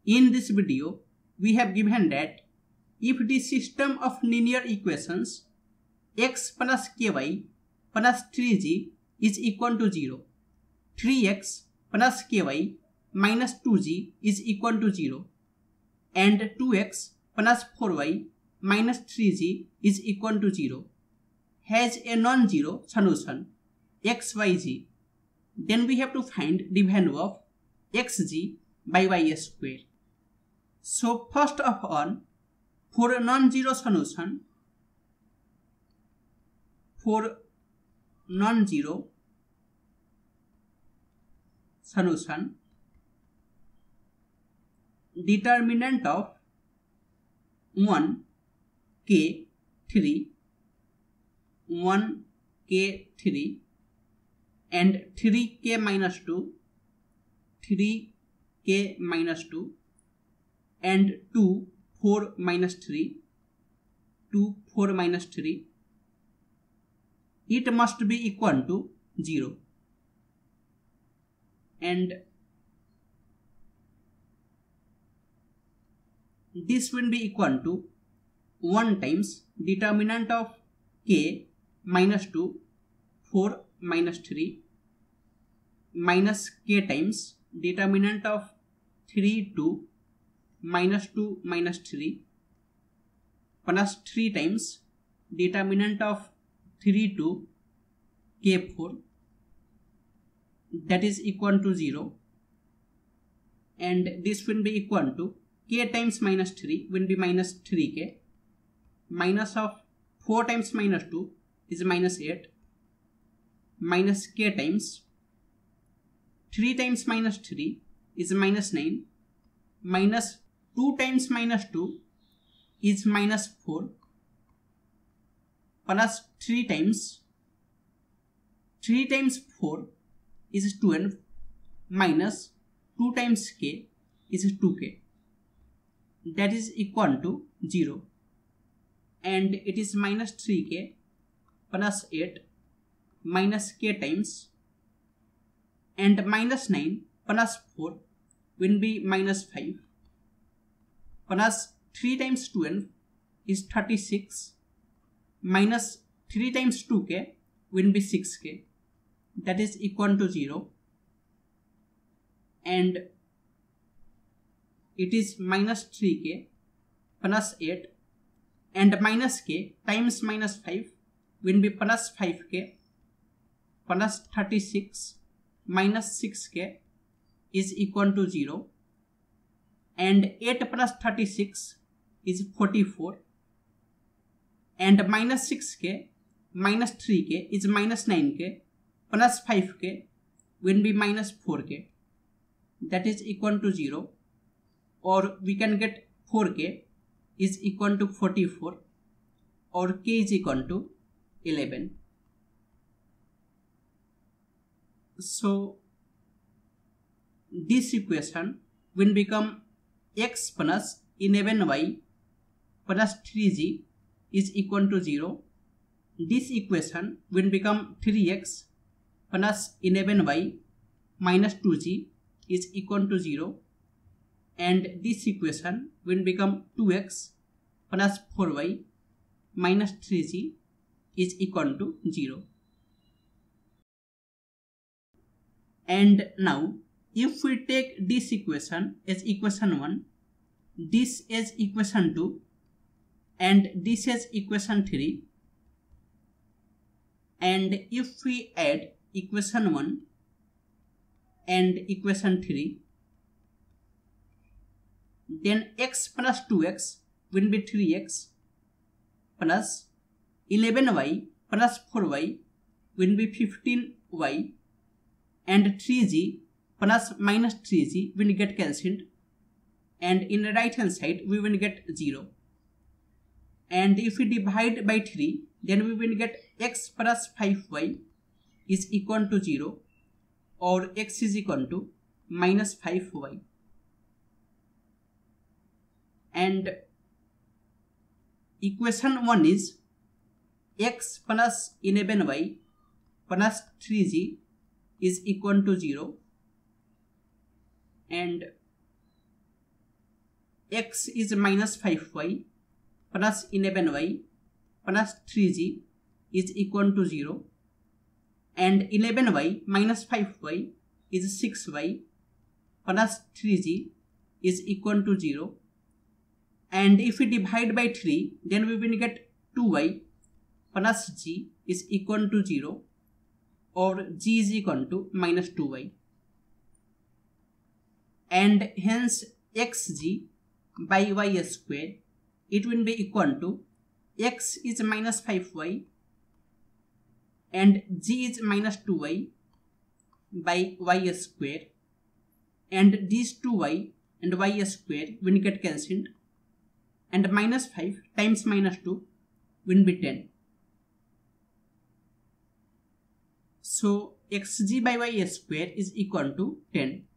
In this video, we have given that if the system of linear equations x plus ky plus 3g is equal to 0, 3x plus ky minus 2g is equal to 0, and 2x plus 4y minus 3g is equal to 0, has a non-zero solution xyg, then we have to find the value of xg by y square. So first of all, for a non-zero solution, determinant of 1, k, 3, 1, k, 3 and 3k minus 2, 3k minus 2 and 2, 4 minus 3, 2, 4 minus 3, it must be equal to 0. And this will be equal to 1 times determinant of k minus 2, 4 minus 3 minus k times determinant of 3, 2 minus 2 minus 3 plus 3 times determinant of 3, 2 k 4, that is equal to 0, and this will be equal to k times minus 3 will be minus 3k, minus of 4 times minus 2 is minus 8, minus k times 3 times minus 3 is minus 9, minus 2 times minus 2 is minus 4, plus 3 times 4 is 12, minus 2 times k is 2k, that is equal to 0, and it is minus 3k plus 8 minus k times, and minus 9 plus 4 will be minus 5, plus 3 times 12 is 36, minus 3 times 2k will be 6k, that is equal to 0, and it is minus 3k plus 8 and minus k times minus 5 will be plus 5k plus 36 minus 6k is equal to 0, and 8 plus 36 is 44, and minus 6k minus 3k is minus 9k plus 5k will be minus 4k, that is equal to 0, or we can get 4k is equal to 44, or k is equal to 11. So this equation will become x plus 11y plus 3g is equal to 0. This equation will become 3x plus 11y minus 2g is equal to 0, and this equation will become 2x plus 4y minus 3g is equal to 0. And now if we take this equation as equation 1, this as equation 2, and this as equation 3, and if we add equation 1 and equation 3, then x plus 2x will be 3x plus 11y plus 4y will be 15y, and 3g plus minus 3g will get cancelled, and in the right hand side we will get 0, and if we divide by 3 then we will get x plus 5y is equal to 0, or x is equal to minus 5y, and equation 1 is x plus 11y plus 3g is equal to 0, and x is minus 5y plus 11y plus 3g is equal to 0, and 11y minus 5y is 6y plus 3g is equal to 0, and if we divide by 3 then we will get 2y plus g is equal to 0, or g is equal to minus 2y, and hence xg by y square, it will be equal to x is minus 5y and g is minus 2y by y square, and these 2y and y square will get cancelled, and minus 5 times minus 2 will be 10. So xg by y square is equal to 10.